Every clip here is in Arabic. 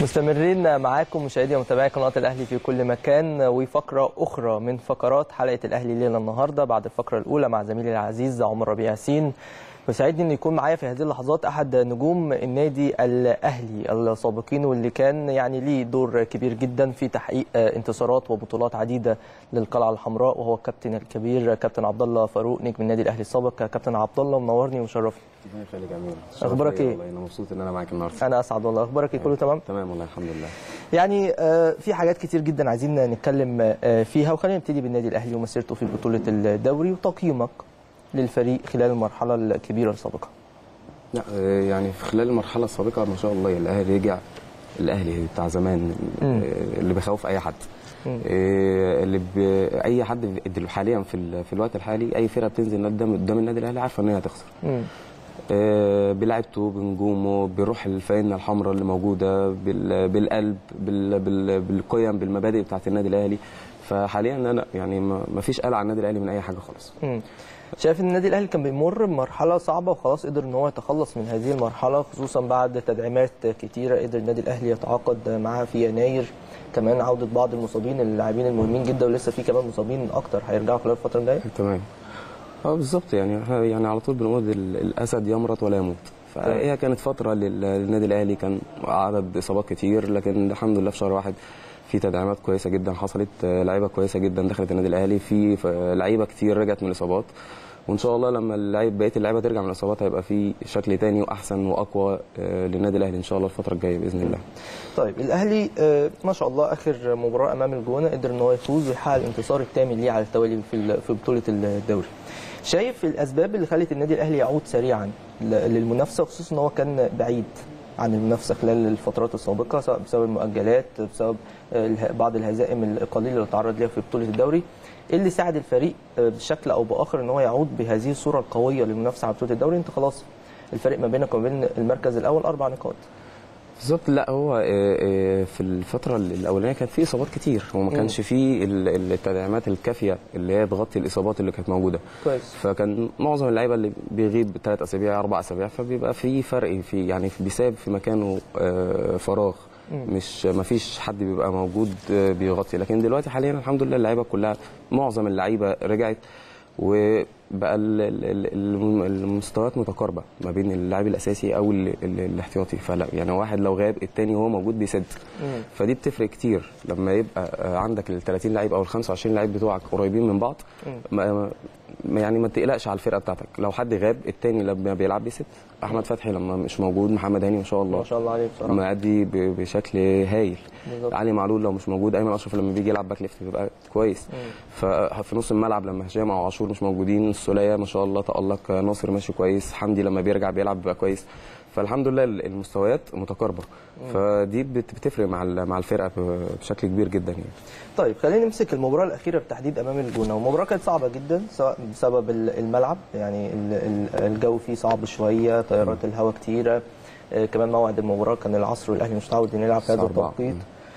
مستمرين معاكم مشاهدي ومتابعي قناة الأهلي في كل مكان، وفقرة أخرى من فقرات حلقة الأهلي ليلة النهاردة بعد الفقرة الأولى مع زميلي العزيز عمر ربيع ياسين. وسعدني أن يكون معايا في هذه اللحظات أحد نجوم النادي الأهلي السابقين، واللي كان يعني ليه دور كبير جدا في تحقيق انتصارات وبطولات عديدة للقلعة الحمراء، وهو الكابتن الكبير كابتن عبد الله فاروق نجم النادي الأهلي السابق. كابتن عبد الله منورني ومشرفني. الله يخليك يا امير. اخبارك ايه؟ والله انا مبسوط ان انا معاك النهارده. انا اسعد والله. اخبارك ايه؟ كله تمام؟ تمام والله الحمد لله. يعني في حاجات كتير جدا عايزين نتكلم فيها، وخلينا نبتدي بالنادي الاهلي ومسيرته في بطوله الدوري وتقييمك للفريق خلال المرحله الكبيره السابقه. لا يعني في خلال المرحله السابقه ما شاء الله الاهلي رجع، الاهلي بتاع زمان اللي بيخوف اي حد، اللي اي حد حاليا في الوقت الحالي اي فرقه بتنزل قدام النادي الاهلي عارفه ان هي هتخسر. بلعبته بنجومه بالروح الفانله الحمراء اللي موجوده بالقلب بالقيم بالمبادئ بتاعت النادي الاهلي. فحاليا انا يعني ما فيش قلق على النادي الاهلي من اي حاجه خالص. شايف ان النادي الاهلي كان بيمر بمرحله صعبه وخلاص قدر ان هو يتخلص من هذه المرحله، خصوصا بعد تدعيمات كتيره قدر النادي الاهلي يتعاقد معها في يناير، كمان عوده بعض المصابين اللاعبين المهمين جدا، ولسه في كمان مصابين اكتر هيرجعوا خلال الفتره الجايه. تمام. بالظبط، يعني على طول بنقول الاسد يمرض ولا يموت. فهي كانت فتره للنادي الاهلي، كان عدد اصابات كتير، لكن الحمد لله في شهر واحد في تدعيمات كويسه جدا حصلت، لعيبه كويسه جدا دخلت النادي الاهلي، في لعيبه كتير رجعت من الاصابات، وان شاء الله لما بقيه اللعيبه ترجع من الاصابات هيبقى في شكل تاني واحسن واقوى للنادي الاهلي ان شاء الله الفتره الجايه باذن الله. طيب الاهلي ما شاء الله اخر مباراه امام الجونه قدر ان هو يفوز ويحقق الانتصار الثامن ليه على التوالي في بطوله الدوري. شايف الاسباب اللي خلت النادي الاهلي يعود سريعا للمنافسه، خصوصا ان هو كان بعيد عن المنافسه خلال الفترات السابقه، سواء بسبب المؤجلات بسبب بعض الهزائم القليله اللي تعرض ليها في بطوله الدوري، ايه اللي ساعد الفريق بشكل او باخر ان هو يعود بهذه الصوره القويه للمنافسه على بطوله الدوري؟ انت خلاص الفريق ما بينك وما بين المركز الاول 4 نقاط. بالظبط. لا هو في الفتره الاولانيه كان في اصابات كتير وما كانش في التدعيمات الكافيه اللي هي تغطي الاصابات اللي كانت موجوده كويس. فكان معظم اللعيبه اللي بيغيب 3 اسابيع 4 اسابيع، فبيبقى في فرق في يعني بيساب في مكانه فراغ، مش ما فيش حد بيبقى موجود بيغطي. لكن دلوقتي حاليا الحمد لله اللعيبه كلها معظم اللعيبه رجعت، وبقى المستويات متقاربه ما بين اللاعب الاساسي او الاحتياطي. فلا يعني واحد لو غاب الثاني وهو موجود بيسد، فدي بتفرق كتير لما يبقى عندك ال 30 لعيب او ال 25 لعيب بتوعك قريبين من بعض. يعني ما تقلقش على الفرقه بتاعتك، لو حد غاب الثاني لما بيلعب بيسد. احمد فتحي لما مش موجود، محمد هاني ما شاء الله ما شاء الله عليه بصراحه مأدي بشكل هايل. بالضبط. علي معلول لو مش موجود، ايمن اشرف لما بيجي يلعب باك ليفت بيبقى كويس. ففي نص الملعب لما هشام او عاشور مش موجودين، السوليه ما شاء الله تألق، ناصر ماشي كويس، حمدي لما بيرجع بيلعب بيبقى كويس. فالحمد لله المستويات متقاربه، فدي بتفرق مع الفرقه بشكل كبير جدا يعني. طيب خلينا نمسك المباراه الاخيره بالتحديد امام الجونه، والمباراه كانت صعبه جدا سواء بسبب الملعب، يعني الجو فيه صعب شويه، تيارات الهواء كتيره، كمان موعد المباراه كان العصر والاهلي مش متعود انه يلعب في هذا التوقيت،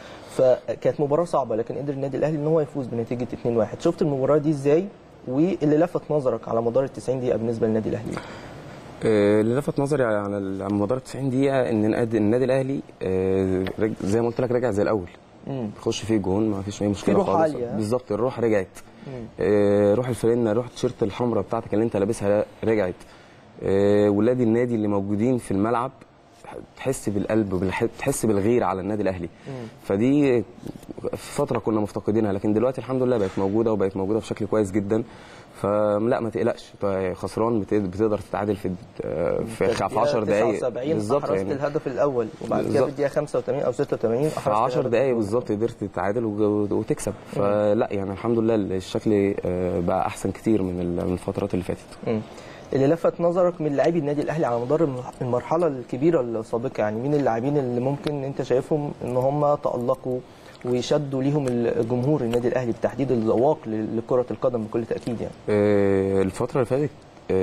فكانت مباراه صعبه، لكن قدر النادي الاهلي ان هو يفوز بنتيجه 2-1. شفت المباراه دي ازاي؟ واللي لفت نظرك على مدار ال90 دقيقه بالنسبه للنادي الاهلي؟ اللي لفت نظري على مدار 90 دقيقه ان النادي الاهلي زي ما قلت لك رجع زي الاول، يخش فيه جون ما فيش اي مشكله خالص. بالظبط، الروح رجعت، روح الفريق، روح التيشيرت الحمراء بتاعتك اللي انت لابسها رجعت. ولاد النادي اللي موجودين في الملعب تحس بالقلب، تحس بالغير على النادي الاهلي. فدي فتره كنا مفتقدينها، لكن دلوقتي الحمد لله بقت موجوده، وبقت موجوده بشكل كويس جدا. فلا ما تقلقش، خسران بتقدر تتعادل في 10 دقائق بالظبط، حرزت الهدف الاول وبعد كده في الدقيقه 85 او 86 في 10 دقائق بالظبط قدرت تتعادل وتكسب. فلا يعني الحمد لله الشكل بقى احسن كتير من الفترات اللي فاتت. اللي لفت نظرك من لاعبي النادي الاهلي على مدار المرحله الكبيره السابقه، يعني مين اللاعبين اللي ممكن انت شايفهم ان هم تألقوا ويشدوا ليهم الجمهور النادي الاهلي بالتحديد الذواق لكره القدم بكل تاكيد؟ يعني الفتره اللي فاتت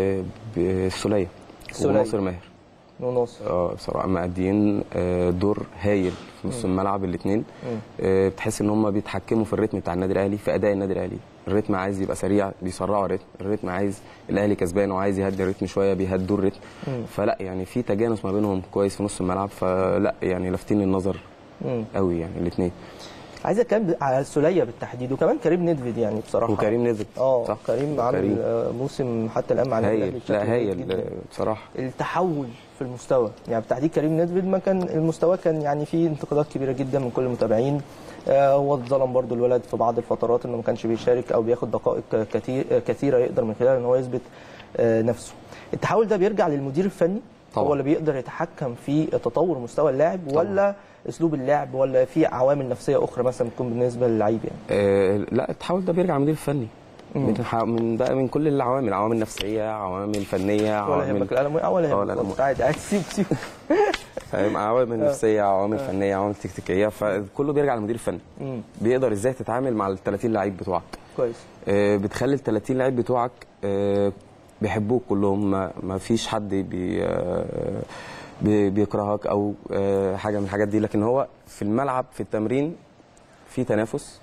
السوليه وناصر ماهر وناصر بصراحه مأديين دور هايل في نص الملعب الاثنين. بتحس ان هم بيتحكموا في الريتم بتاع النادي الاهلي، في اداء النادي الاهلي. الريتم عايز يبقى سريع بيسرعوا الريتم عايز الاهلي كسبان وعايز يهدي الريتم شويه بيهدوا الريتم. فلا يعني في تجانس ما بينهم كويس في نص الملعب، فلا يعني لافتين النظر قوي يعني الاثنين. عايز اتكلم على السوليه بالتحديد، وكمان كريم نيدفيد يعني بصراحه. وكريم نيدفيد صح. كريم عامل موسم حتى الان مع هايل. لا هايل بصراحه. التحول في المستوى يعني بالتحديد كريم نيدفيد، ما كان المستوى كان يعني فيه انتقادات كبيره جدا من كل المتابعين. هو اتظلم برضو الولد في بعض الفترات انه ما كانش بيشارك او بياخد دقائق كثيره يقدر من خلالها ان هو يثبت نفسه. التحول ده بيرجع للمدير الفني طبعا. هو اللي بيقدر يتحكم في تطور مستوى اللاعب طبعا. ولا اسلوب اللعب، ولا في عوامل نفسيه اخرى مثلا بتكون بالنسبه للعيب يعني؟ لا التحول ده بيرجع للمدير الفني من كل العوامل، عوامل نفسيه، عوامل فنيه، عوامل ولا يهمك القلم ولا يهمك عادي سيب عوامل نفسيه، عوامل فنيه، عوامل تكتيكيه، فكله بيرجع للمدير الفني. بيقدر ازاي تتعامل مع ال 30 لعيب بتوعك كويس. بتخلي ال 30 لعيب بتوعك بيحبوك كلهم، ما فيش حد بيكرهك او حاجه من الحاجات دي. لكن هو في الملعب في التمرين في تنافس،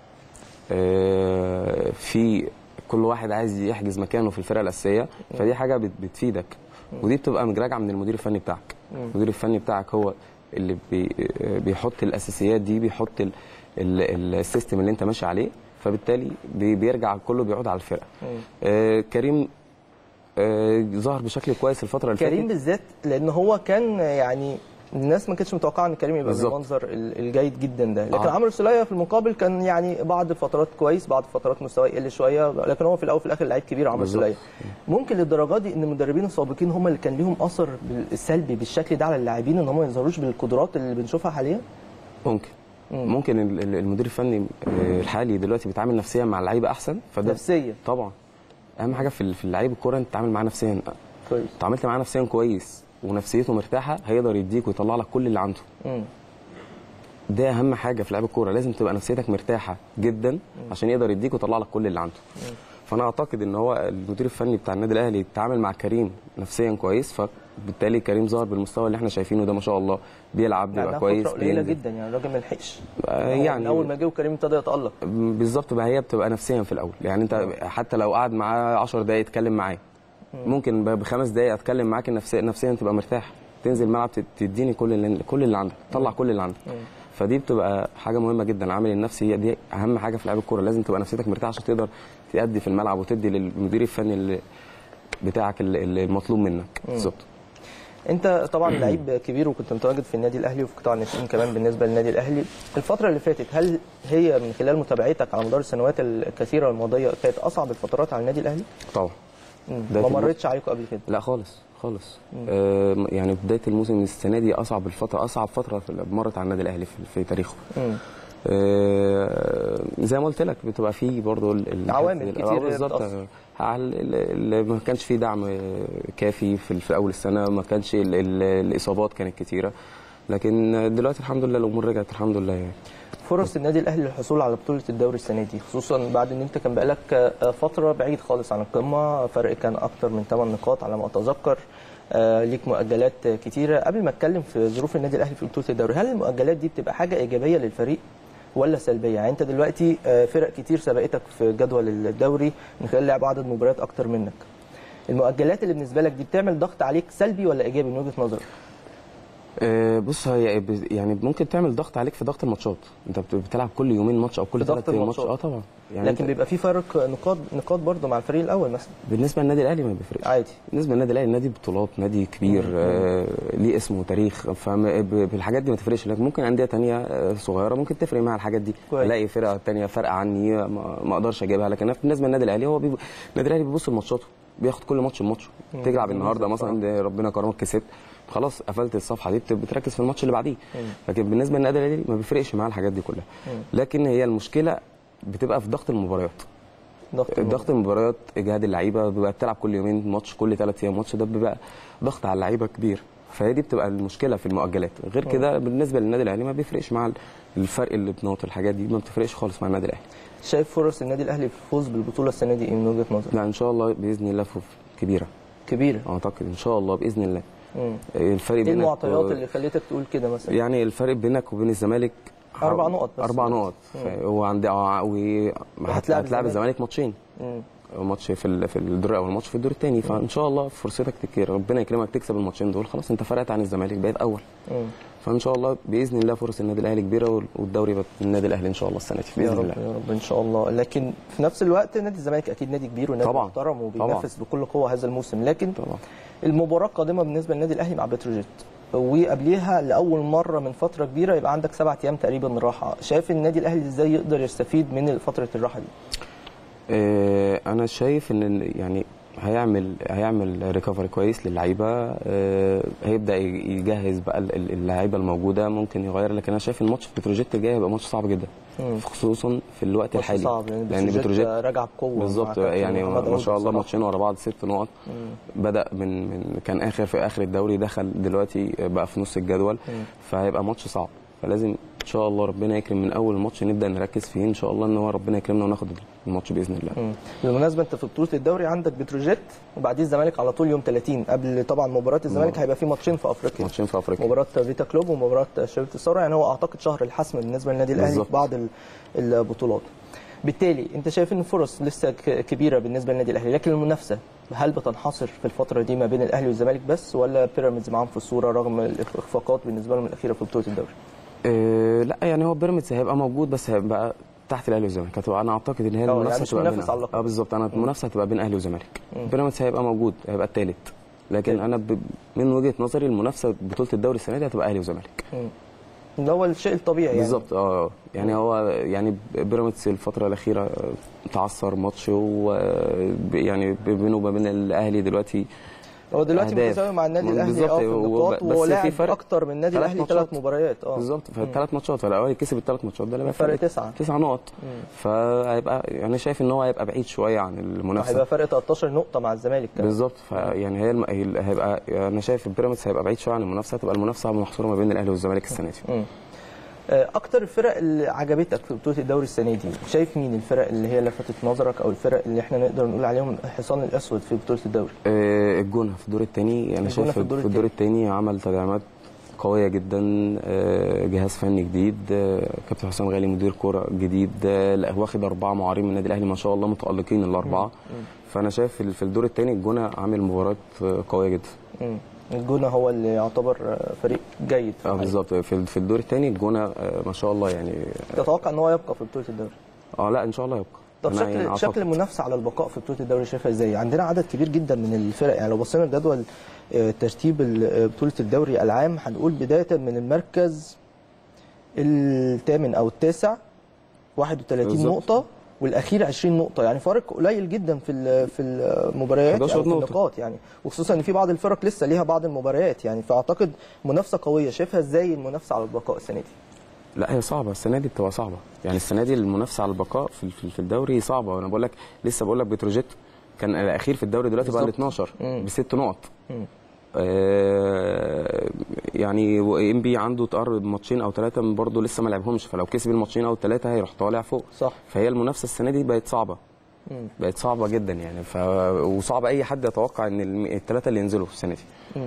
في كل واحد عايز يحجز مكانه في الفرقه الاساسيه، فدي حاجه بتفيدك، ودي بتبقى راجعه من المدير الفني بتاعك. المدير الفني بتاعك هو اللي بيحط الاساسيات دي، بيحط السيستم اللي انت ماشي عليه، فبالتالي بيرجع كله بيعود على الفرقه. كريم ظهر بشكل كويس الفتره اللي فاتت. كريم بالذات لان هو كان يعني الناس ما كانتش متوقعه ان كريم يبقى بالمنظر الجيد جدا ده، لكن عمرو السوليه في المقابل كان يعني بعض الفترات كويس، بعض الفترات مستواه يقل شويه، لكن هو في الاول وفي الاخر لعيب كبير عمرو السوليه. ممكن للدرجه دي ان المدربين السابقين هم اللي كان ليهم اثر سلبي بالشكل ده على اللاعبين، ان هم ما يظهروش بالقدرات اللي بنشوفها حاليا؟ ممكن المدير الفني الحالي دلوقتي بيتعامل نفسيا مع اللعيبه احسن، فده نفسيا طبعا اهم حاجه في اللعيب الكوره، انت تتعامل معاه نفسيا كويس. اتعاملت معاه نفسيا كويس ونفسيته مرتاحه، هيقدر يديك ويطلع لك كل اللي عنده. ده اهم حاجه في لعيب الكوره، لازم تبقى نفسيتك مرتاحه جدا عشان يقدر يديك ويطلع لك كل اللي عنده. فانا اعتقد ان هو المدير الفني بتاع النادي الاهلي يتعامل مع كريم نفسيا كويس، فبالتالي كريم ظهر بالمستوى اللي احنا شايفينه ده ما شاء الله، بيلعب بيبقى كويس قليله جدا يعني الراجل ما لحقش يعني من اول ما جه وكريم ابتدى يتالق بالظبط. بقى هي بتبقى نفسيا في الاول، يعني انت حتى لو قعد معاه 10 دقائق يتكلم معاه، ممكن بخمس دقائق اتكلم معاك نفسيا تبقى مرتاح، تنزل الملعب تديني كل اللي عندك، تطلع كل اللي عندك. فدي بتبقى حاجه مهمه جدا. العامل النفسي دي اهم حاجه في لعب الكوره، لازم تبقى نفسيتك مرتاحه عشان تقدر تأدي في الملعب وتدي للمدير الفني بتاعك المطلوب منك بالظبط. انت طبعا لعيب كبير وكنت متواجد في النادي الاهلي وفي قطاع الناشئين كمان بالنسبه للنادي الاهلي. الفتره اللي فاتت هل هي من خلال متابعتك على مدار السنوات الكثيره الماضيه كانت اصعب الفترات على النادي الاهلي؟ طبعا. ما مرتش عليكم قبل كده؟ لا خالص. يعني بدايه الموسم السنه دي اصعب فتره مرت على النادي الاهلي في تاريخه. زي ما قلت لك بتبقى فيه برضه عوامل كتير بالظبط، ما كانش فيه دعم كافي في اول السنه، ما كانش الاصابات كانت كتيره، لكن دلوقتي الحمد لله الامور رجعت الحمد لله. يعني فرص النادي الاهلي للحصول على بطوله الدوري السنه دي، خصوصا بعد ان انت كان بقالك فتره بعيد خالص عن القمه، فرق كان اكتر من 8 نقاط على ما اتذكر، ليك مؤجلات كتيره. قبل ما اتكلم في ظروف النادي الاهلي في بطوله الدوري، هل المؤجلات دي بتبقى حاجه ايجابيه للفريق ولا سلبيه؟ يعني انت دلوقتي فرق كتير سبقتك في جدول الدوري من خلال لعب عدد مباريات اكتر منك، المؤجلات اللي بالنسبه لك دي بتعمل ضغط عليك سلبي ولا ايجابي من وجهه نظرك؟ بص، هي يعني ممكن تعمل ضغط عليك في ضغط الماتشات، انت بتلعب كل يومين ماتش او كل 3 ايام ماتش. طبعا يعني لكن بيبقى في فرق نقاط برضه مع الفريق الاول مثلا. بالنسبه للنادي الاهلي ما بيفرقش عادي. بالنسبه للنادي الاهلي، نادي بطولات، نادي كبير، ليه اسم وتاريخ، فالحاجات دي ما تفرقش. لكن ممكن انديه ثانيه صغيره ممكن تفرق معاها الحاجات دي، الاقي فرقه ثانيه فارقه عني ما اقدرش اجيبها. لكن بالنسبه للنادي الاهلي، هو النادي الاهلي بيبص لماتشاته، بياخد كل ماتش بماتشه. تلعب النهارده مثلا ربنا كرمك كسبت، خلاص قفلت الصفحه دي، بتركز في الماتش اللي بعديه. لكن بالنسبه للنادي الاهلي ما بيفرقش معاه الحاجات دي كلها. لكن هي المشكله بتبقى في ضغط المباريات. ضغط المباريات، اجهاد اللعيبه، بيبقى بتلعب كل يومين ماتش، كل 3 ايام ماتش، ده بيبقى ضغط على اللعيبه كبير. فهي دي بتبقى المشكله في المؤجلات. غير كده بالنسبه للنادي الاهلي ما بيفرقش مع الفرق اللي بنقط، الحاجات دي ما بتفرقش خالص مع النادي الاهلي. شايف فرص النادي الاهلي في الفوز بالبطوله السنه دي ايه من وجهه نظرك؟ لا ان شاء الله باذن الله كبيره اعتقد ان شاء الله باذن الله. الفرق بينك ايه المعطيات اللي خليتك تقول كده مثلا؟ يعني الفرق بينك وبين الزمالك 4 نقط بس. 4 نقط. هو عندي هتلاعب الزمالك ماتشين. ماتش في الدور الاول وماتش في الدور الثاني، فان شاء الله فرصتك ربنا يكرمك تكسب الماتشين دول، خلاص انت فرقت عن الزمالك بقيت اول. فان شاء الله باذن الله فرص النادي الاهلي كبيره، والدوري يبقى النادي الاهلي ان شاء الله السنه دي باذن الله. يا رب ان شاء الله. لكن في نفس الوقت نادي الزمالك اكيد نادي كبير ونادي محترم وبينافس بكل قوه هذا الموسم، لكن طبعا المباراه القادمه بالنسبه للنادي الاهلي مع بتروجيت، وقبليها لاول مره من فتره كبيره يبقى عندك 7 ايام تقريبا راحه. شايف النادي الاهلي ازاي يقدر يستفيد من فتره الراحه دي؟ انا شايف ان يعني هيعمل ريكفري كويس للعيبه، هيبدا يجهز بقى اللعيبه الموجوده، ممكن يغير. لكن انا شايف الماتش في بتروجيت الجاي هيبقى ماتش صعب جدا، خصوصا في الوقت الحالي. صعب لان بتروجيت راجع بقوه بالظبط، يعني ما شاء الله ماتشين ورا بعض 6 نقط. بدا من كان في اخر الدوري، دخل دلوقتي بقى في نص الجدول، فهيبقى ماتش صعب. فلازم ان شاء الله ربنا يكرم من اول ماتش نبدا نركز فيه ان شاء الله، ان هو ربنا يكرمنا وناخد الماتش باذن الله. بالمناسبه انت في بطوله الدوري عندك بتروجيت وبعديه الزمالك على طول يوم 30 قبل طبعا مباراه الزمالك هيبقى في ماتشين في افريقيا، مباراه فيتا كلوب ومباراه شبيبه الثوره. يعني هو اعتقد شهر الحسم بالنسبه للنادي الاهلي في بعض البطولات. بالتالي انت شايف ان الفرص لسه كبيره بالنسبه للنادي الاهلي، لكن المنافسه هل بتنحصر في الفتره دي ما بين الاهلي والزمالك بس، ولا بيراميدز معاهم في الصوره رغم الاخفاقات بالنسبه لهم الاخيره في بطوله الدوري؟ لا يعني هو بيراميدز هيبقى موجود بس هيبقى تحت الاهلي والزمالك. انا اعتقد ان هي المنافسه يعني هتبقى بين بالظبط، انا المنافسه هتبقى بين اهلي وزمالك. بيراميدز هيبقى موجود، هيبقى الثالث، لكن انا من وجهه نظري المنافسه بطوله الدوري السنه دي هتبقى اهلي وزمالك. اللي هو الشيء الطبيعي يعني. بالظبط. يعني هو يعني بيراميدز الفتره الاخيره تعثر ماتش، ويعني بينه وبين الاهلي دلوقتي هو دلوقتي متساوي مع النادي الاهلي في النقاط، وهو لاعب اكتر من النادي الاهلي 3 مباريات. بالظبط، في 3 ماتشات، فالاول كسب ال3 ماتشات ده يبقى فرق 9 نقط. فهيبقى يعني شايف ان هو هيبقى بعيد شويه عن المنافسه، هيبقى فرق 13 نقطه مع الزمالك كمان. بالظبط. فيعني هيبقى انا شايف بيراميدز هيبقى بعيد شويه عن المنافسه، هتبقى المنافسه محصوره ما بين الاهلي والزمالك السنه دي. اكتر الفرق اللي عجبتك في بطوله الدوري السنه دي، شايف مين الفرق اللي هي لفتت نظرك او الفرق اللي احنا نقدر نقول عليهم الحصان الاسود في بطوله الدوري؟ الجونه في الدور الثاني. انا شايف في الدور الثاني عمل تدعيمات قويه جدا، جهاز فني جديد، كابتن حسام غالي مدير كوره جديد، واخد 4 معارين من النادي الاهلي ما شاء الله متالقين ال4. فانا شايف في الدور الثاني الجونه عامل مباراه قويه جدا. الجونه هو اللي يعتبر فريق جيد. بالظبط. في الدور الثاني الجونه ما شاء الله. يعني تتوقع ان هو يبقى في بطوله الدوري؟ لا ان شاء الله يبقى. طب شكل المنافسه على البقاء في بطوله الدوري شايفها ازاي؟ عندنا عدد كبير جدا من الفرق، يعني لو بصينا لجدول ترتيب بطوله الدوري العام هنقول بدايه من المركز الثامن او التاسع 31 بالزبط. نقطه، والاخير 20 نقطه، يعني فارق قليل جدا في المباريات او في النقاط يعني، وخصوصا ان في بعض الفرق لسه ليها بعض المباريات يعني. فاعتقد منافسه قويه. شايفها ازاي المنافسه على البقاء السنه دي؟ لا هي صعبه السنه دي، بتبقى صعبه يعني. السنه دي المنافسه على البقاء في الدوري صعبه. وانا بقول لك لسه بقول لك بتروجيت كان الاخير في الدوري دلوقتي بقى ال 12 ب6 نقط. يعني ام بي عنده تقرب ماتشين او 3 برضه لسه ما لعبهمش، فلو كسب الماتشين او 3 هيروح طالع فوق. صح. فهي المنافسه السنه دي بقت صعبه، بقت صعبه جدا يعني. وصعب اي حد يتوقع ان ال3 اللي ينزلوا في السنه دي.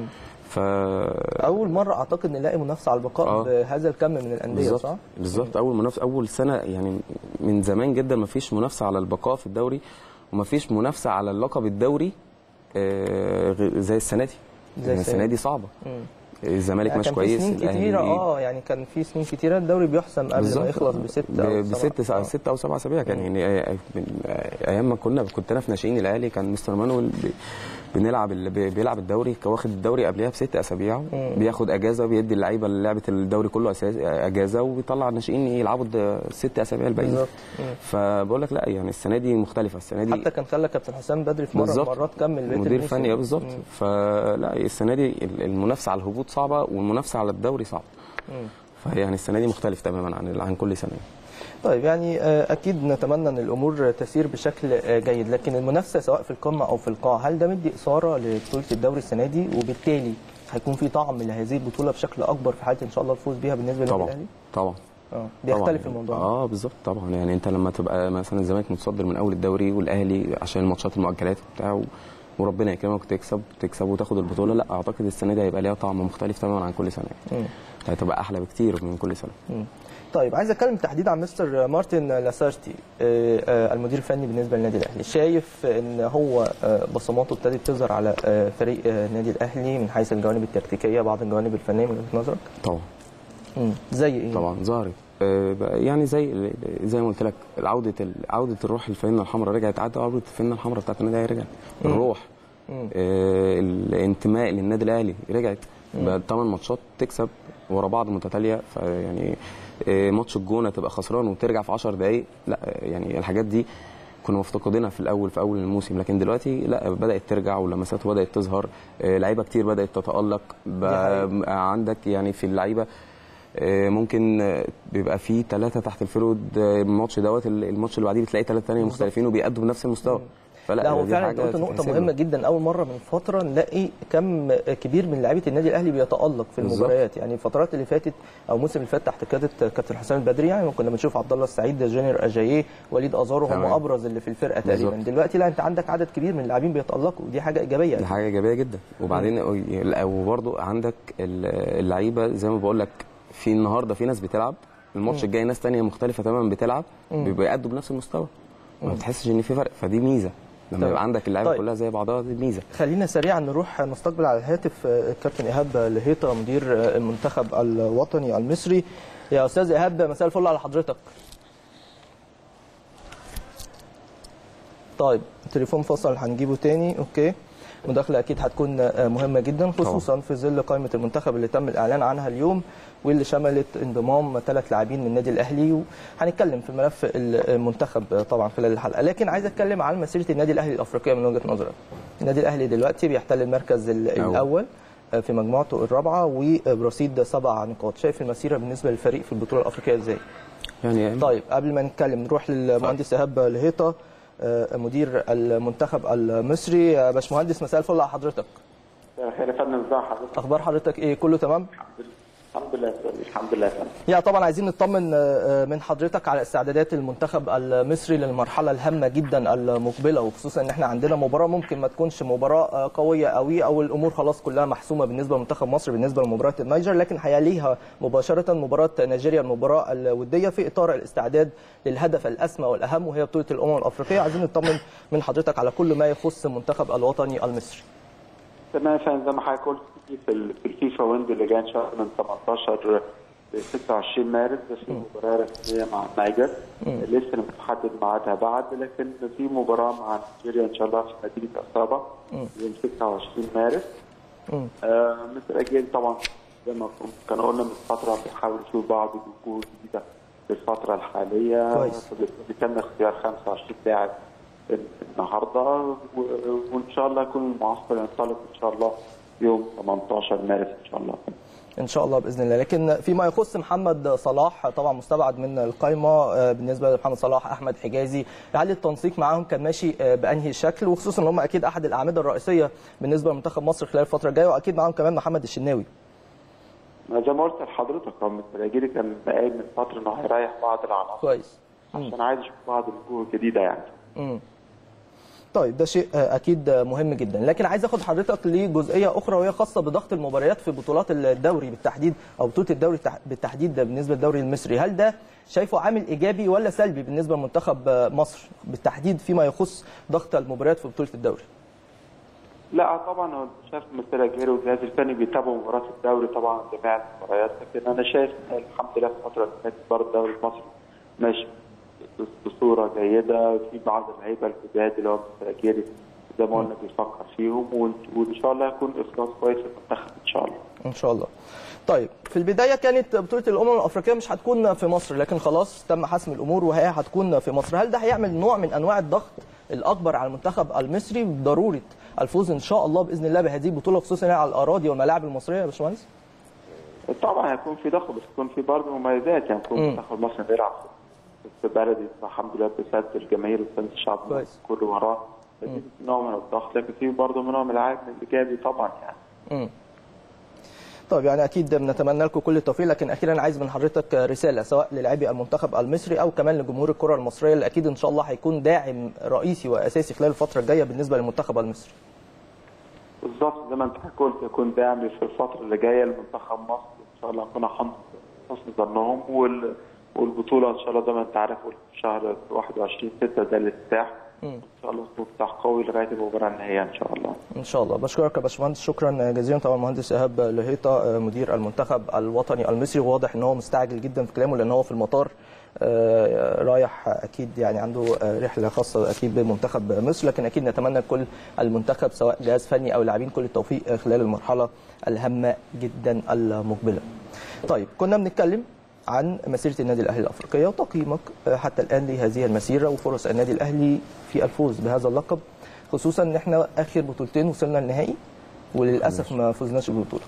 اول مره اعتقد نلاقي منافسه على البقاء بهذا الكم من الانديه. صح بالظبط. اول منافسه، اول سنه يعني من زمان جدا ما فيش منافسه على البقاء في الدوري، وما فيش منافسه على اللقب الدوري زي السنه دي. يعني السنه دي صعبه. الزمالك يعني مش كويس، سنين كتيره يعني كان في سنين كتيره الدوري بيحسم قبل ما يخلص بست او 7 اسابيع. كان يعني ايام ما كنت انا في ناشئين الاهلي كان مستر مانويل بيلعب الدوري، واخد الدوري قبلها ب6 اسابيع، بياخد اجازه، بيدي اللعيبه اللي لعبت الدوري كله اجازه، وبيطلع الناشئين يلعبوا 6 اسابيع الباقيين. فبقول لك لا يعني السنه دي مختلفه. السنه دي حتى كان خلى كابتن حسام بدري في مره من المرات كمل مدير فني بالظبط. فلا السنه دي المنافسه على الهبوط صعبه، والمنافسه على الدوري صعبه. فيعني السنه دي مختلف تماما عن كل سنه. طيب يعني اكيد نتمنى ان الامور تسير بشكل جيد، لكن المنافسه سواء في القمه او في القاع هل ده مدي اثاره لبطوله الدوري السنه دي، وبالتالي هيكون في طعم لهذه البطوله بشكل اكبر في حاله ان شاء الله الفوز بيها بالنسبه للنادي الاهلي؟ طبعا بيختلف طبعًا. الموضوع. بالظبط طبعا. يعني انت لما تبقى مثلا الزمالك متصدر من اول الدوري والاهلي عشان الماتشات المؤجلات وبتاع، وربنا يكرمك وتكسب وتاخد البطوله، لا اعتقد السنه دي هيبقى ليها طعم مختلف تماما عن كل سنه. هتبقى احلى بكتير من كل سنه. طيب عايز اتكلم تحديدا عن مستر مارتن لاسارتي المدير الفني بالنسبه للنادي الاهلي. شايف ان هو بصماته ابتدت تظهر على فريق النادي الاهلي من حيث الجوانب التكتيكيه، بعض الجوانب الفنيه من وجهه نظرك؟ طبعا. زي ايه؟ طبعا ظهرت يعني زي ما قلت لك، عوده الروح الفانله الحمراء رجعت، عوده الفانله الحمراء بتاعت النادي الاهلي رجعت، الروح الانتماء للنادي الاهلي رجعت. بقى 8 ماتشات تكسب ورا بعض متتاليه، فيعني ماتش الجونه تبقى خسران وترجع في 10 دقائق، لا يعني الحاجات دي كنا مفتقدينها في اول الموسم، لكن دلوقتي لا بدات ترجع ولمساته بدات تظهر، لعيبه كتير بدات تتالق. عندك يعني في اللعيبه ممكن بيبقى فيه 3 تحت الفرود، الماتش الماتش اللي بعديه بتلاقي 3 ثانيه مختلفين وبيأدوا بنفس المستوى. لا هو فعلا انت قلت نقطه مهمه جدا، اول مره من فتره نلاقي كم كبير من لاعيبه النادي الاهلي بيتالق في المباريات. يعني الفترات اللي فاتت او الموسم اللي فات تحت قياده كابتن حسام البدري يعني كنا بنشوف عبد الله السعيد، جونيور اجاييه، وليد ازارو هم ابرز اللي في الفرقه تقريبا. دلوقتي لا، انت عندك عدد كبير من اللاعبين بيتالقوا، ودي حاجه ايجابيه. دي حاجه ايجابيه جدا. وبعدين وبرده عندك اللعيبه زي ما بقول لك، في النهارده في ناس بتلعب، الماتش الجاي ناس ثانيه مختلفه تماما بتلعب، بيأدوا بنفس المستوى، ما بتحسش ان في فرق، فدي ميزه لما يبقى عندك اللعيبه كلها زي بعضها، دي ميزه. خلينا سريعا نروح نستقبل على الهاتف الكابتن ايهاب لهيطه مدير المنتخب الوطني المصري. يا استاذ ايهاب، مساء الفل على حضرتك. طيب التليفون فصل، هنجيبه تاني. اوكي، مداخله اكيد هتكون مهمه جدا، خصوصا في ظل قائمه المنتخب اللي تم الاعلان عنها اليوم، واللي شملت انضمام 3 لاعبين من النادي الاهلي. وهنتكلم في ملف المنتخب طبعا خلال الحلقه، لكن عايز اتكلم عن مسيره النادي الاهلي الافريقيه من وجهه نظرك. النادي الاهلي دلوقتي بيحتل المركز الاول في مجموعته الرابعه وبرصيد 7 نقاط. شايف المسيره بالنسبه للفريق في البطوله الافريقيه ازاي؟ يعني طيب قبل ما نتكلم نروح للمهندس ايهاب لهيطه مدير المنتخب المصري. يا باشمهندس مساء الفل على حضرتك. خير يا فندم، ازي حضرتك؟ اخبار حضرتك ايه؟ كله تمام؟ الحمد لله. الحمد لله. يا طبعا عايزين نطمن من حضرتك على استعدادات المنتخب المصري للمرحله الهامه جدا المقبله، وخصوصا ان احنا عندنا مباراه ممكن ما تكونش مباراه قويه قوي، او الامور خلاص كلها محسومه بالنسبه لمنتخب مصر بالنسبه لمباراه النيجر، لكن هيليها مباشره مباراه نيجيريا، المباراه الوديه في اطار الاستعداد للهدف الاسمى والاهم، وهي بطوله الافريقيه. عايزين نطمن من حضرتك على كل ما يخص المنتخب الوطني المصري. تمام فندم، زي ما حضرتك قلت في الفيفا ويندو اللي جاي ان شاء الله من 18 ل 26 مارس، بس في مباراه رسميه مع النيجر لسه مش محدد ميعادها بعد، لكن في مباراه مع نيجيريا ان شاء الله في مدينه اصابه يوم 26 مارس. مستر اجيل طبعا زي ما كنا قلنا من فتره بيحاول يشوف بعض الوجوه الجديده في الفتره الحاليه، بيتم اختيار 25 لاعب النهارده، وان شاء الله يكون المعسكر ينطلق ان شاء الله يوم 18 مارس ان شاء الله. ان شاء الله باذن الله. لكن فيما يخص محمد صلاح طبعا مستبعد من القائمه، بالنسبه لمحمد صلاح احمد حجازي، هل التنسيق معاهم كان ماشي بانهي شكل؟ وخصوصا ان هم اكيد احد الاعمده الرئيسيه بالنسبه لمنتخب مصر خلال الفتره الجايه، واكيد معاهم كمان محمد الشناوي. زي ما قلت لحضرتك مستر اجيري كان قايل من فتره انه هيريح بعض العناصر كويس عشان عايز يشوف بعض الوجوه الجديده يعني. طيب ده شيء اكيد مهم جدا، لكن عايز اخد حضرتك لجزئيه اخرى وهي خاصه بضغط المباريات في بطولات الدوري بالتحديد، او بطوله الدوري بالتحديد بالنسبه للدوري المصري. هل ده شايفه عامل ايجابي ولا سلبي بالنسبه لمنتخب مصر بالتحديد فيما يخص ضغط المباريات في بطوله الدوري؟ لا طبعا هو شايف مستر اجيري والجهاز الفني بيتابعوا مباريات الدوري طبعا جميع المباريات، لكن انا شايف الحمد لله الفتره اللي فاتت برضه الدوري المصري ماشي بصوره جيده، في بعض اللعيبه الجداد اللي هو مستر اجيري زي ما قلنا بيفكر فيهم، وان شاء الله يكون اخلاص كويس للمنتخب ان شاء الله. ان شاء الله. طيب في البدايه كانت بطوله الافريقيه مش هتكون في مصر، لكن خلاص تم حسم الامور وهي هتكون في مصر. هل ده هيعمل نوع من انواع الضغط الاكبر على المنتخب المصري بضروره الفوز ان شاء الله باذن الله بهذه البطوله، خصوصا على الاراضي والملاعب المصريه يا باشمهندس؟ طبعا هيكون في ضغط، بس يكون في برضه مميزات، يعني يكون منتخب مصر بيلعب في بلدي الحمد لله بسبب الجماهير وسند الشعب كله وراه، نوع من الضغط، لكن في برضه نوع من العائد الايجابي طبعا يعني. طيب يعني اكيد بنتمنى لكم كل التوفيق، لكن اخيرا عايز من حضرتك رساله سواء للاعبي المنتخب المصري او كمان لجمهور الكره المصريه اللي اكيد ان شاء الله هيكون داعم رئيسي واساسي خلال الفتره الجايه بالنسبه للمنتخب المصري. بالظبط زي ما انت قلت، يكون داعم في الفتره اللي جايه لمنتخب مصر ان شاء الله، نكون حسن ظنهم والبطوله ان شاء الله زي ما انت عارف في شهر 21/6 ده الافتتاح. ان شاء الله افتتاح قوي لغايه المباراه النهائيه ان شاء الله. ان شاء الله. بشكرك يا باشمهندس، شكرا جزيلا. طبعا المهندس ايهاب لهيطه مدير المنتخب الوطني المصري، واضح ان هو مستعجل جدا في كلامه لان هو في المطار رايح اكيد يعني عنده رحله خاصه اكيد بمنتخب مصر، لكن اكيد نتمنى كل المنتخب سواء جهاز فني او لاعبين كل التوفيق خلال المرحله الهامه جدا المقبله. طيب كنا بنتكلم عن مسيره النادي الاهلي الافريقيه وتقييمك حتى الان لهذه المسيره وفرص النادي الاهلي في الفوز بهذا اللقب، خصوصا ان احنا اخر بطولتين وصلنا النهائي وللاسف ما فزناش بالبطوله.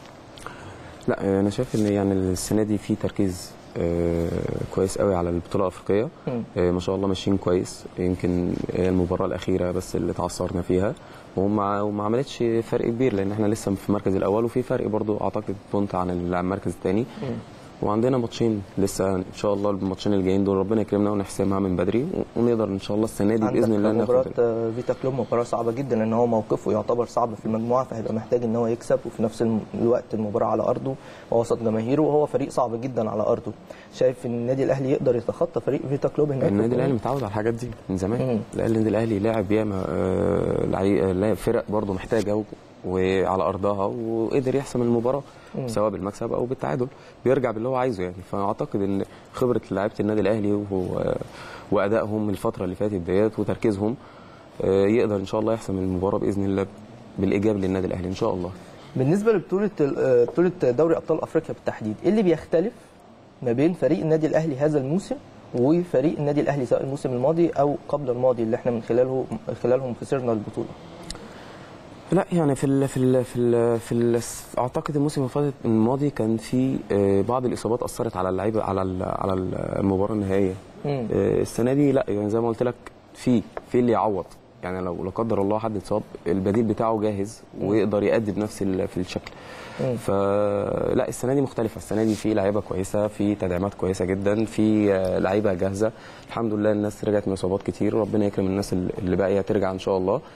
لا انا شايف ان يعني السنه دي في تركيز كويس قوي على البطوله الافريقيه. ما شاء الله ماشيين كويس. يمكن المباراه الاخيره بس اللي تعثرنا فيها وما عملتش فرق كبير لان احنا لسه في المركز الاول وفي فرق برضو اعتقد بونت عن المركز الثاني. وعندنا ماتشين لسه ان شاء الله، الماتشين الجايين دول ربنا يكرمنا ونحسمها من بدري ونقدر ان شاء الله السنه دي باذن الله ناخد. مباراه فيتا كلوب مباراه صعبه جدا لان هو موقفه يعتبر صعب في المجموعه، فهيبقى محتاج ان هو يكسب، وفي نفس الوقت المباراه على ارضه ووسط جماهيره وهو فريق صعب جدا على ارضه. شايف ان النادي الاهلي يقدر يتخطى فريق فيتا كلوب هناك؟ النادي الاهلي متعود على الحاجات دي من زمان. النادي الاهلي لاعب ياما فرق برضه محتاجه وعلى ارضها وقدر يحسم المباراه سواء بالمكسب او بالتعادل، بيرجع باللي هو عايزه يعني. فاعتقد ان خبره لعيبه النادي الاهلي وادائهم الفتره اللي فاتت ديت وتركيزهم يقدر ان شاء الله يحسم المباراه باذن الله بالايجاب للنادي الاهلي ان شاء الله. بالنسبه لبطوله دوري ابطال افريقيا بالتحديد، ايه اللي بيختلف ما بين فريق النادي الاهلي هذا الموسم وفريق النادي الاهلي سواء الموسم الماضي او قبل الماضي اللي احنا من خلالهم خسرنا البطوله؟ لا يعني في اعتقد الموسم الماضي كان في بعض الاصابات اثرت على اللعيبه على المباراه النهائيه. السنه دي لا يعني زي ما قلت لك في اللي يعوض يعني لو لا قدر الله حد اتصاب البديل بتاعه جاهز ويقدر يأدي بنفس في الشكل. فلا السنه دي مختلفه، السنه دي في لعيبه كويسه، في تدعيمات كويسه جدا، في لعيبه جاهزه الحمد لله. الناس رجعت من اصابات كتير وربنا يكرم الناس اللي باقيه ترجع ان شاء الله.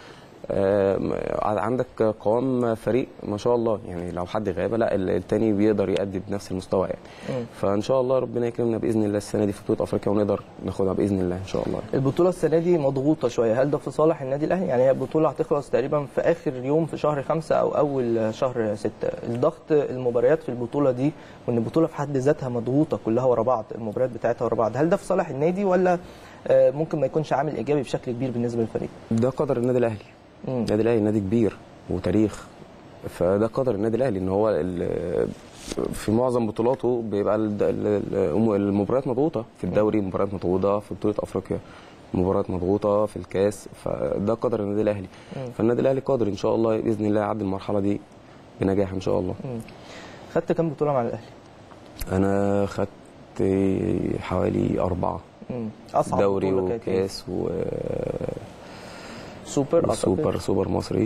عندك قوام فريق ما شاء الله يعني لو حد غاب لا التاني بيقدر يأدي بنفس المستوى يعني. فان شاء الله ربنا يكرمنا باذن الله السنه دي في بطوله افريقيا ونقدر ناخدها باذن الله ان شاء الله. البطوله السنه دي مضغوطه شويه، هل ده في صالح النادي الاهلي؟ يعني هي البطوله هتخلص تقريبا في اخر يوم في شهر 5 او اول شهر 6. الضغط المباريات في البطوله دي وان البطوله في حد ذاتها مضغوطه كلها ورا بعض، المباريات بتاعتها ورا بعض، هل ده في صالح النادي ولا ممكن ما يكونش عامل ايجابي بشكل كبير بالنسبه للفريق؟ ده قدر النادي الاهلي. النادي الاهلي نادي كبير وتاريخ، فده قدر النادي الاهلي ان هو في معظم بطولاته بيبقى المباريات مضغوطه، في الدوري مباريات مضغوطه، في بطوله افريقيا مباريات مضغوطه، في الكاس، فده قدر النادي الاهلي. فالنادي الاهلي قادر ان شاء الله باذن الله يعدي المرحله دي بنجاح ان شاء الله. خدت كام بطوله مع الاهلي؟ انا خدت حوالي 4. اصعب دوري وكاس سوبر مصري.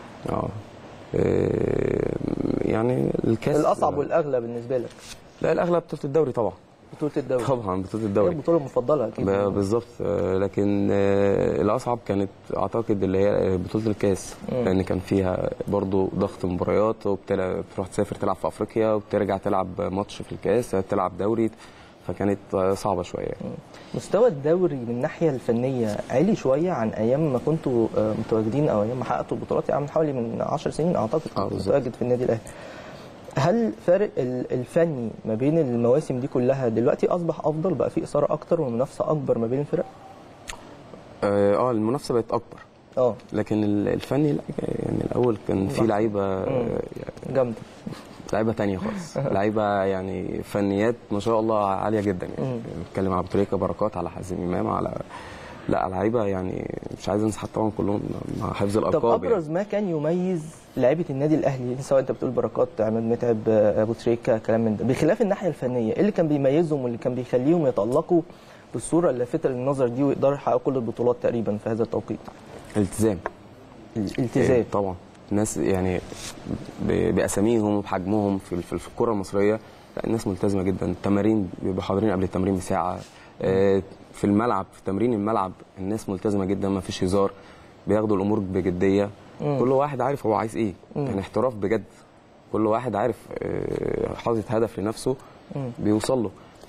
يعني الكاس الاصعب والاغلى بالنسبه لك؟ لا الاغلى بطوله الدوري طبعا. بطوله الدوري طبعا بطوله الدوري هي البطوله المفضله اكيد بالظبط. لكن الاصعب كانت اعتقد اللي هي بطوله الكاس لان كان فيها برضو ضغط مباريات وبتروح تسافر تلعب في افريقيا وبترجع تلعب ماتش في الكاس تلعب دوري، فكانت صعبه شويه يعني. مستوى الدوري من الناحيه الفنيه عالي شويه عن ايام ما كنتوا متواجدين او ايام ما حققتوا البطولات، يعني من حوالي من 10 سنين اعتقد كنت متواجد في النادي الاهلي. هل فارق الفني ما بين المواسم دي كلها دلوقتي اصبح افضل، بقى في اثاره اكتر والمنافسه اكبر ما بين الفرق؟ المنافسه بقت اكبر. لكن الفني لا يعني الاول كان في لعيبه جامده، لعيبه ثانيه خالص لعيبه يعني فنيات ما شاء الله عاليه جدا يعني. بنتكلم على ابو تريكه، بركات، على حازم امام، على لعيبه يعني مش عايز انسى حتى طبعا كلهم مع حفظ الالقاب. طب ابرز ما كان يميز لعيبه النادي الاهلي سواء انت بتقول بركات، عماد متعب، ابو تريكه، كلام من ده، بخلاف الناحيه الفنيه، ايه اللي كان بيميزهم واللي كان بيخليهم يتالقوا بالصوره اللافته للنظر دي ويقدروا يحققوا كل البطولات تقريبا في هذا التوقيت؟ الالتزام طبعا. الناس يعني باساميهم وبحجمهم في الكره المصريه لا الناس ملتزمه جدا. التمارين بيبقوا حاضرين قبل التمرين بساعه، في الملعب في تمرين الملعب الناس ملتزمه جدا، ما فيش هزار، بياخدوا الامور بجديه. كل واحد عارف هو عايز ايه يعني، احتراف بجد. كل واحد عارف حاطط هدف لنفسه بيوصل له.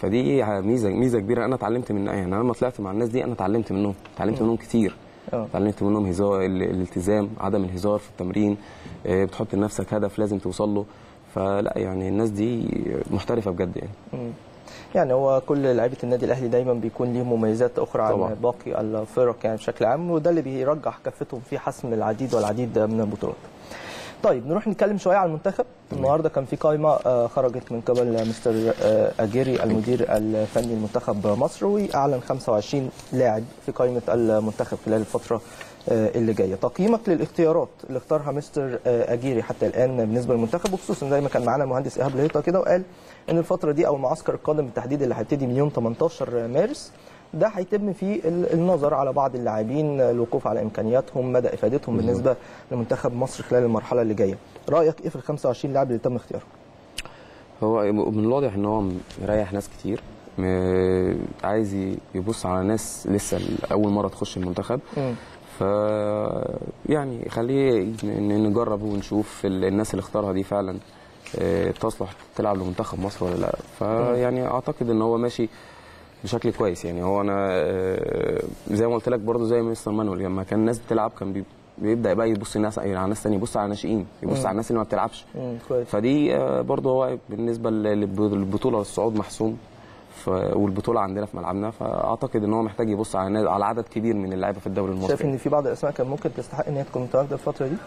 فدي ميزه كبيره انا اتعلمت منها. يعني انا لما طلعت مع الناس دي انا اتعلمت منهم كتير. اتعلمت منهم هزار، الالتزام، عدم الهزار في التمرين، بتحط لنفسك هدف لازم توصل له. فلا يعني الناس دي محترفه بجد يعني. يعني هو كل لعيبه النادي الاهلي دايما بيكون ليهم مميزات اخرى طبعا عن باقي الفرق يعني بشكل عام، وده اللي بيرجح كفتهم في حسم العديد والعديد من البطولات. طيب نروح نتكلم شويه عن المنتخب. النهارده كان في قائمه خرجت من قبل مستر اجيري المدير الفني لمنتخب مصر، واعلن 25 لاعب في قائمه المنتخب خلال الفتره اللي جايه. تقييمك للاختيارات اللي اختارها مستر اجيري حتى الان بالنسبه للمنتخب، وخصوصا زي ما كان معانا المهندس ايهاب الهيطه كده وقال ان الفتره دي او المعسكر القادم بالتحديد اللي هيبتدي من يوم 18 مارس ده هيتم فيه النظر على بعض اللاعبين، الوقوف على امكانياتهم، مدى افادتهم بالنسبه لمنتخب مصر خلال المرحله اللي جايه. رايك ايه في ال 25 لاعب اللي تم اختيارهم؟ هو من الواضح ان هو مريح ناس كتير، عايز يبص على ناس لسه اول مره تخش المنتخب. ف يعني خليه نجرب ونشوف الناس اللي اختارها دي فعلا تصلح تلعب لمنتخب مصر ولا لا. فيعني اعتقد ان هو ماشي بشكل كويس. يعني هو انا زي ما قلت لك برضو زي مستر مانويل لما كان الناس بتلعب كان بيبدا بقى يبص على ناس ثانيه، يبص على ناشئين، يبص على الناس اللي ما بتلعبش. فدي برضو هو بالنسبه للبطوله الصعود محسوم والبطوله عندنا في ملعبنا، فاعتقد ان هو محتاج يبص على عدد كبير من اللعيبه في الدوري المصري. شايف ان في بعض الاسماء كان ممكن تستحق ان هي تكون متواجده الفتره دي؟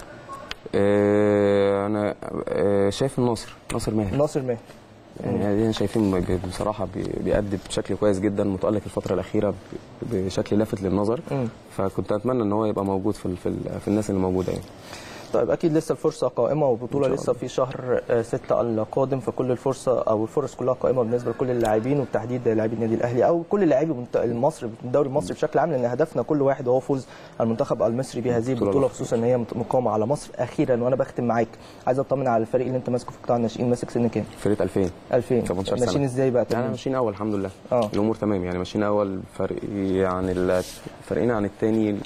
انا شايف ناصر ماهر. يعني احنا شايفين بصراحه بيأدي بشكل كويس جدا، متألق الفتره الاخيره بشكل لافت للنظر. فكنت اتمنى ان هو يبقى موجود في الناس اللي موجوده يعني. طيب اكيد لسه الفرصه قائمه والبطوله لسه في شهر 6 القادم، فكل الفرصه او الفرص كلها قائمه بالنسبه لكل اللاعبين وبالتحديد لاعبي النادي الاهلي او كل لاعبي المصري الدوري المصري بشكل عام، لان هدفنا كل واحد هو فوز المنتخب المصري بهذه البطوله، خصوصا ان هي مقامه على مصر. اخيرا وانا بختم معاك عايز اطمن على الفريق اللي انت ماسكه في قطاع الناشئين، ماسك سن كام؟ فريق 2000 ماشيين ازاي بقى؟ يعني ماشيين اول الحمد لله. الامور تمام يعني ماشيين اول. فرق يعني الفرقين عن الثاني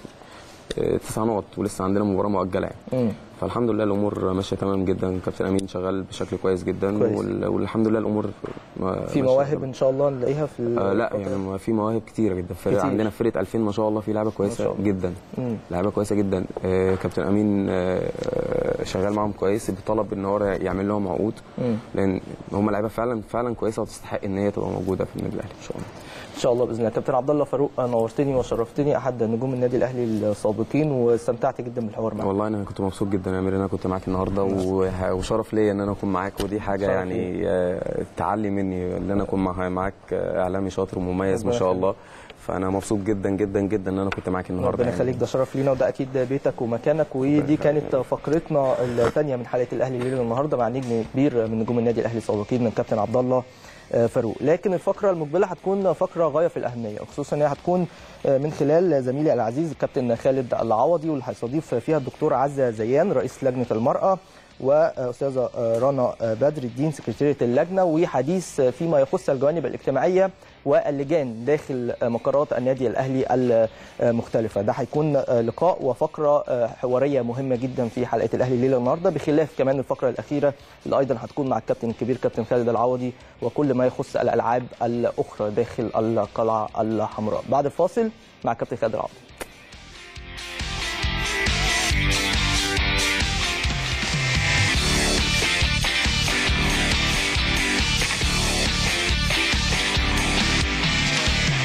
9 نقط ولسه عندنا مباراه مؤجله يعني. فالحمد لله الامور ماشيه تمام جدا. كابتن امين شغال بشكل كويس جدا والحمد لله الامور في مواهب ان شاء الله نلاقيها في لا يعني في مواهب كتيره جدا. فريق عندنا فرقه 2000 ما شاء الله في لعبه كويسه جدا. لعبه كويسه جدا. كابتن امين شغال معاهم كويس، بيطلب ان هو يعمل لهم عقود لان هم لعيبه فعلا كويسه وتستحق ان هي تبقى موجوده في النادي الاهلي ان شاء الله. ان شاء الله باذن الله. كابتن عبد الله فاروق نورتني وشرفتني، احد نجوم النادي الاهلي السابقين، واستمتعت جدا بالحوار معاك. والله انا كنت مبسوط جدا يا امير ان انا كنت معاك النهارده وشرف ليا ان انا اكون معاك، ودي حاجه يعني تعلي مني ان انا اكون معاك اعلامي شاطر ومميز ما شاء الله. فانا مبسوط جدا جدا جدا ان انا كنت معاك النهارده. ربنا يخليك، ده شرف لينا وده اكيد بيتك ومكانك. ودي كانت فقرتنا الثانيه من حلقه الاهلي الليله النهارده مع نجم كبير من نجوم النادي الاهلي السابقين من كابتن عبد الله فاروق. لكن الفقره المقبله هتكون فقره غايه في الاهميه، خصوصا انها هتكون من خلال زميلي العزيز الكابتن خالد العوضي، واللي هيستضيف فيها الدكتور عزه زيان رئيس لجنه المراه واستاذه رنا بدر الدين سكرتيريه اللجنه، وحديث فيما يخص الجوانب الاجتماعيه واللجان داخل مقرات النادي الاهلي المختلفه. ده هيكون لقاء وفقره حواريه مهمه جدا في حلقه الاهلي الليله النهارده، بخلاف كمان الفقره الاخيره اللي ايضا هتكون مع الكابتن الكبير كابتن خالد العوضي وكل ما يخص الالعاب الاخرى داخل القلعه الحمراء. بعد الفاصل مع كابتن خالد العوضي.